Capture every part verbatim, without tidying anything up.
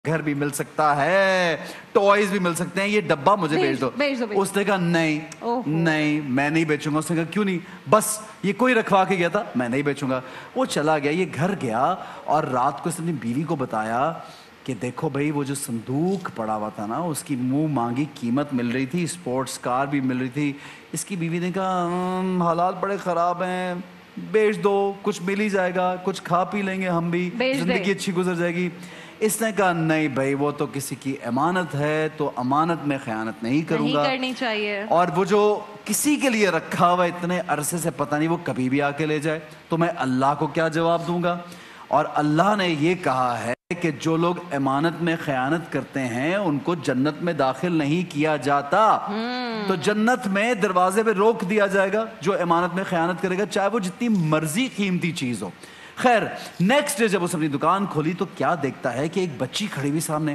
घर भी मिल सकता है, टॉयज भी मिल सकते हैं, ये डब्बा मुझे बेच दो। उसने कहा नहीं नहीं मैं नहीं बेचूंगा। उसने कहा क्यों नहीं? बस ये कोई रखवा के गया था, मैं नहीं बेचूंगा। वो चला गया, ये घर गया और रात को इसने अपनी बीवी को बताया कि देखो भाई वो जो संदूक पड़ा हुआ था ना, उसकी मुंह मांगी कीमत मिल रही थी, स्पोर्ट्स कार भी मिल रही थी। इसकी बीवी ने कहा हालात बड़े ख़राब हैं, बेच दो, कुछ मिल ही जाएगा, कुछ खा पी लेंगे हम भी, जिंदगी अच्छी गुजर जाएगी। इसने कहा नहीं भाई वो तो किसी की अमानत है, तो अमानत में खयानत नहीं करूंगा, नहीं करनी चाहिए। और वो जो किसी के लिए रखा हुआ इतने अरसे से पता नहीं वो कभी भी आके ले जाए, तो मैं अल्लाह को क्या जवाब दूंगा? और अल्लाह ने ये कहा है कि जो लोग अमानत में खयानत करते हैं उनको जन्नत में दाखिल नहीं किया जाता। तो जन्नत में दरवाजे पे रोक दिया जाएगा जो अमानत में खयानत करेगा, चाहे वो जितनी मर्जी कीमती चीज हो। खैर नेक्स्ट डे जब उसने अपनी दुकान खोली तो क्या देखता है कि एक बच्ची खड़ी हुई सामने,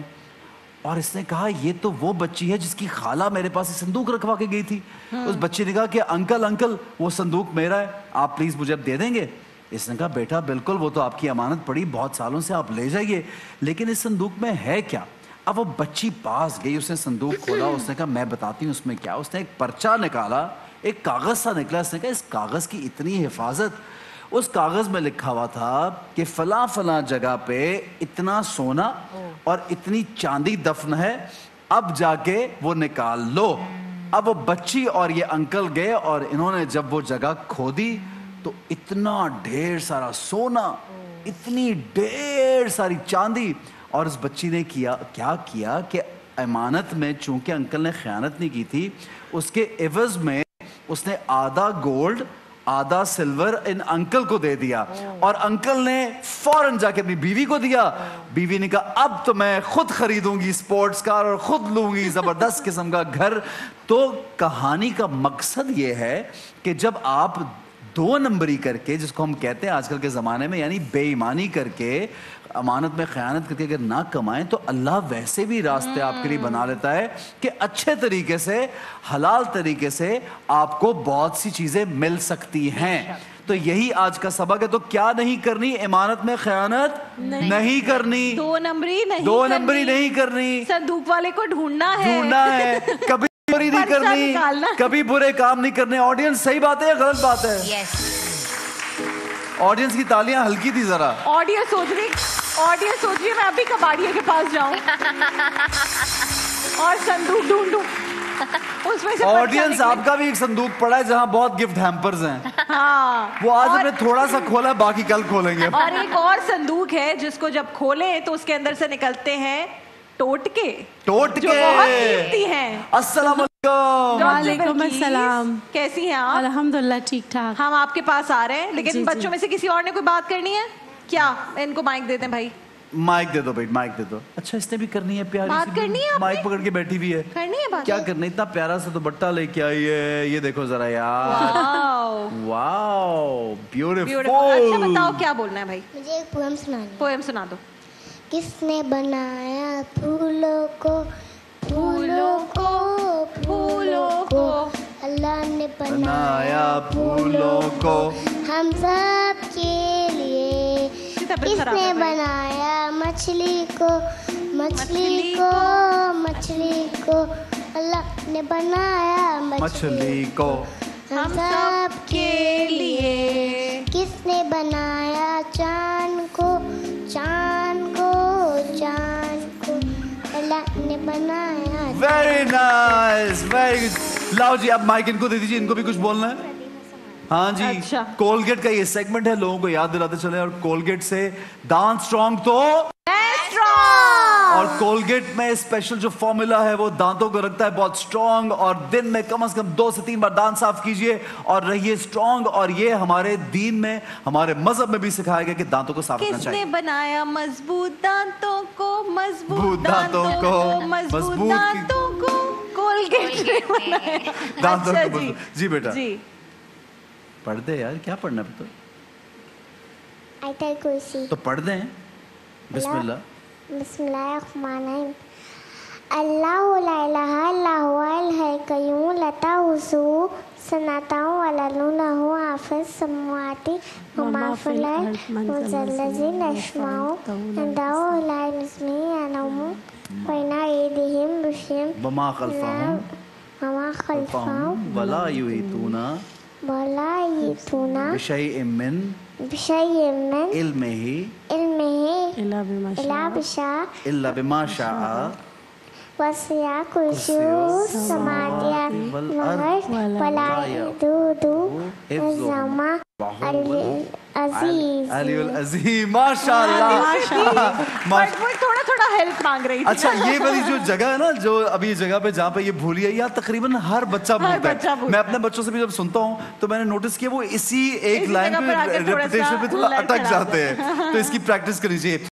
और इसने कहा ये तो वो बच्ची है जिसकी खाला मेरे पास संदूक रखवा के गई थी। उस बच्ची ने कहा कि अंकल अंकल वो संदूक मेरा है, आप प्लीज मुझे अब दे देंगे? इसने कहा बेटा बिल्कुल, वो तो आपकी अमानत पड़ी बहुत सालों से, आप ले जाइए, लेकिन इस संदूक में है क्या? अब वो बच्ची पास गई, उसने संदूक खोला, उसने कहा मैं बताती हूँ उसमें क्या। उसने एक पर्चा निकाला, एक कागज सा निकला। उसने कहा इस कागज की इतनी हिफाजत। उस कागज में लिखा हुआ था कि फला फला जगह पे इतना सोना और इतनी चांदी दफन है, अब जाके वो निकाल लो। अब वो बच्ची और ये अंकल गए और इन्होंने जब वो जगह खोदी तो इतना ढेर सारा सोना, इतनी ढेर सारी चांदी। और उस बच्ची ने किया क्या किया कि अमानत में चूंकि अंकल ने खयानत नहीं की थी, उसके एवज में उसने आधा गोल्ड आधा सिल्वर इन अंकल को दे दिया, और अंकल ने फौरन जाके अपनी बीवी को दिया। बीवी ने कहा अब तो मैं खुद खरीदूंगी स्पोर्ट्स कार और खुद लूंगी जबरदस्त किस्म का घर। तो कहानी का मकसद ये है कि जब आप दो नंबरी करके, जिसको हम कहते हैं आजकल के ज़माने में, यानी बेईमानी करके, अमानत में खयानत करके अगर ना कमाएं, तो अल्लाह वैसे भी रास्ते आपके लिए बना लेता है कि अच्छे तरीके से, हलाल तरीके से आपको बहुत सी चीज़ें मिल सकती हैं। तो यही आज का सबक है। तो क्या नहीं करनी? इमानत में खयानत नहीं, नहीं करनी, दो नंबरी नहीं दो नंबरी नहीं करनी, संदूक वाले को ढूंढना है, ढूंढना है, कभी बुरी नहीं करनी, कभी बुरे काम नहीं करने। ऑडियंस सही बात है या गलत बात है? yes. ऑडियंस की तालियां हल्की थी जरा। ऑडियंस सोच रही ऑडियंस सोच रही है मैं अभी कबाड़िया के पास जाऊं और संदूक ढूंढूं। उसमें से ऑडियंस आपका भी एक संदूक पड़ा है जहां बहुत गिफ्ट हैम्पर्स हैं। हाँ, वो आज हमने थोड़ा सा खोला, बाकी कल खोलेंगे। और एक और संदूक है जिसको जब खोले तो उसके अंदर से निकलते हैं टोटके, टोटके जो बहुत कीमती हैं। अस्सलाम वालेकुम अस्सलाम। कैसी हैं आप? अल्हम्दुलिल्लाह ठीक ठाक। हम आपके पास आ रहे हैं, लेकिन बच्चों में से किसी और ने कोई बात करनी है क्या? इनको माइक देते हैं भाई। माइक दे दो भाई, माइक दे दो। अच्छा इसने भी करनी है प्यारी बात करनी है, माइक पकड़ के बैठी हुई है। करनी है बात? क्या करना, इतना प्यारा सा दुपट्टा लेके आई है, ये देखो जरा यार। Wow beautiful. अच्छा बताओ क्या बोलना है भाई? मुझे एक पोएम सुनानी। पोएम सुना दो। किसने बनाया फूलों को, फूलों को, फूलों को, अल्लाह ने बनाया फूलों को हम सब के लिए। किसने बनाया मछली को, मछली को, मछली को, अल्लाह ने बनाया मछली को हम सब के लिए। किसने बनाया चांद को, चांद को, चांद को, अल्लाह ने बनाया। Very nice, very good. लाओ जी अब माइक इनको दे दीजिए, इनको भी कुछ बोलना है। हाँ जी। अच्छा। कोलगेट का ये सेगमेंट है, लोगों को याद दिलाते चले। और कोलगेट से दांत स्ट्रॉन्ग तो और कोलगेट में स्पेशल जो फॉर्मूला है वो दांतों को रखता है बहुत स्ट्रॉन्ग, और दिन में कम से कम दो से तीन बार दांत साफ कीजिए और रहिए स्ट्रॉन्ग। और ये हमारे दीन में, हमारे मजहब में भी सिखाया गया कि दांतों को साफ रखना चाहिए। किसने बनाया मजबूत दांतों को, मजबूत दांतों को, मजबूत दांतों को, कोलगेट ने बनाया दांतों अच्छा को। जी, जी बेटा जी पढ़ दे यार, क्या पढ़ना है? तो आयतल कुर्सी। तो पढ़ दें। बिस्मिल्लाह। बिस्मिल्लाहिर्रहमानिर्रहीम। अल्लाहु ला इलाहा इल्ला हुवल हय्युल क़य्यूम ला ताखुज़ुहु सुनाता हूँ वललुना हूँ हाफिज समावाती वमा फिल अर्द मुजल्लज़ी नश्माऊ इंदाहु ला नस्मी अनमु वैना एदिहिम बिशिम वमा खल्फहुम वमा खल्फहुम वला युहीतूना वला युहीतूना बिशैइन मिन बिशैइन मिन इल्मिही इल्मिही इला बिमा इल्ला बिशा इल्ला बिमा शाअ वसिया कुर्सियु समादिया वल वगैर अर्द वला दूदू ज़मा अजीज अलीउल अज़ीम माशाअल्लाह बट वो थोड़ा थोड़ा हेल्प मांग रही थी अच्छा ये वाली जो जगह है ना जो अभी जगह पे जहाँ पे ये भूली है यार तकरीबन हर बच्चा बोलता बच्चा है बोलता मैं अपने बच्चों से भी जब सुनता हूँ तो मैंने नोटिस किया वो इसी एक इसी लाइन जगह पे पर आके थोड़ा सा रेपिटेशन पे थोड़ा लड़खड़ा अटक जाते हैं तो इसकी प्रैक्टिस करनी चाहिए